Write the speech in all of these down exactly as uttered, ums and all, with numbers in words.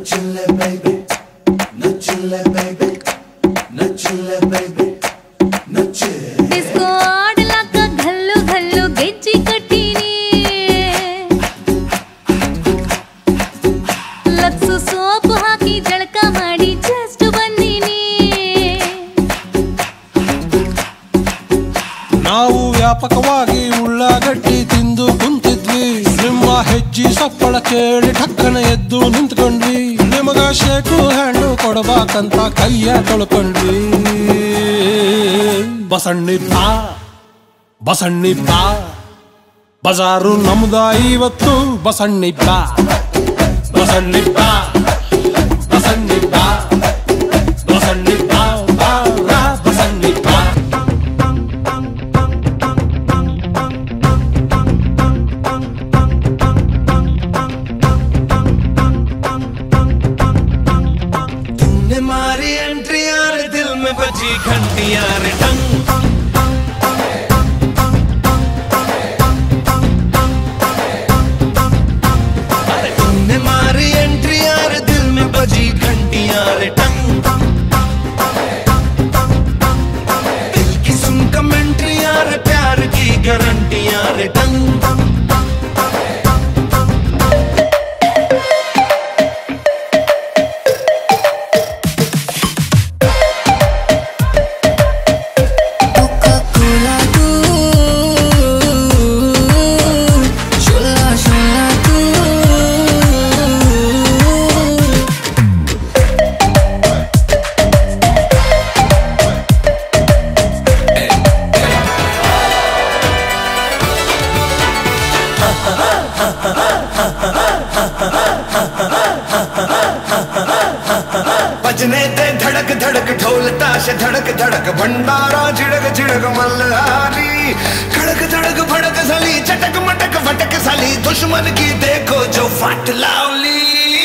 नचले baby, नचले baby, नचले baby, नचे। डिस्को आडलाका घल्लू घल्लू ಗೆಜ್ಜಿ ಕಟ್ಟಿನಿ ಲಕ್ಸು ಸೋಪ್ ಹಾಕಿ ಜಳಕ ಮಾಡಿ ಜಸ್ಟ್ ಬಂದಿನಿ ನಾವು ವ್ಯಾಪಕವಾಗಿ ಉಳ್ಳಾಗಡ್ಡಿ ತಿಂದು ಕುಂತಿದ್ವಿ ನಿಮ್ಮ ಹೆಜ್ಜಿ ಸಪ್ಪಳ ಕೇಳಿ ಠಕ್ಕನ ಎದ್ದು ನಿಂತ್ಕೊಂಡ್ವಿ ನಿಮಗ ಶೇಕು ಹ್ಯಾಂಡು ಕೊಡಬೇಕಂತ ಕೈಯ ತೊಳ್ಕೊಂಡ್ವಿ ಬಸಣ್ಣಿ ಬಾ ಬಸಣ್ಣಿ ಬಾ ಬಜಾರು ನಮ್ದ ಇವತ್ತು ಬಸಣ್ಣಿ ಬಾ ಬಸಣ್ಣಿ ಬಾ ಬಸಣ್ಣಿ ಬಾ ಬಸಣ್ಣಿ ಬಾ ಬಾ ಬಾ ಬಸಣ್ಣಿ ಬಾ तूने मारी एंट्री यार दिल में बजी घंटी यार टंग तूने मारी एंट्री यार दिल में बजी घंटी यार टंग दिल की सुन कमेंट्री यार प्यार की गारंटी यार टंग बजने दे धड़क धड़क ढोल ताश धड़क धड़क भंडारा झिड़क झिड़क मल्हारी खड़क धड़क भड़क साली चटक मटक फटक साली दुश्मन की देखो जो फाट लावली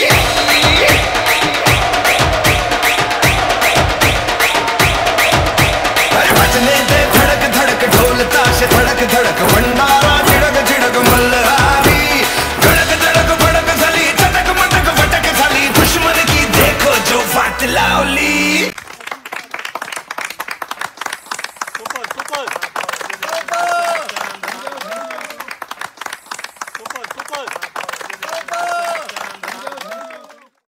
बजने दे धड़क धड़क ढोल ताश धड़क धड़क भंडारा झिड़क झिड़क मल्हारी खड़क धड़क भड़क साली चटक मटक फटक साली दुश्मन की देखो जो फाट लावली